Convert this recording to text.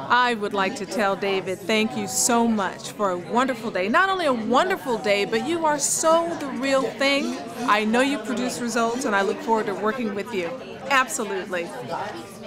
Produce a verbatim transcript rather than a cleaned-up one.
I would like to tell David, thank you so much for a wonderful day. Not only a wonderful day, but you are so the real thing. I know you produce results, and I look forward to working with you. Absolutely.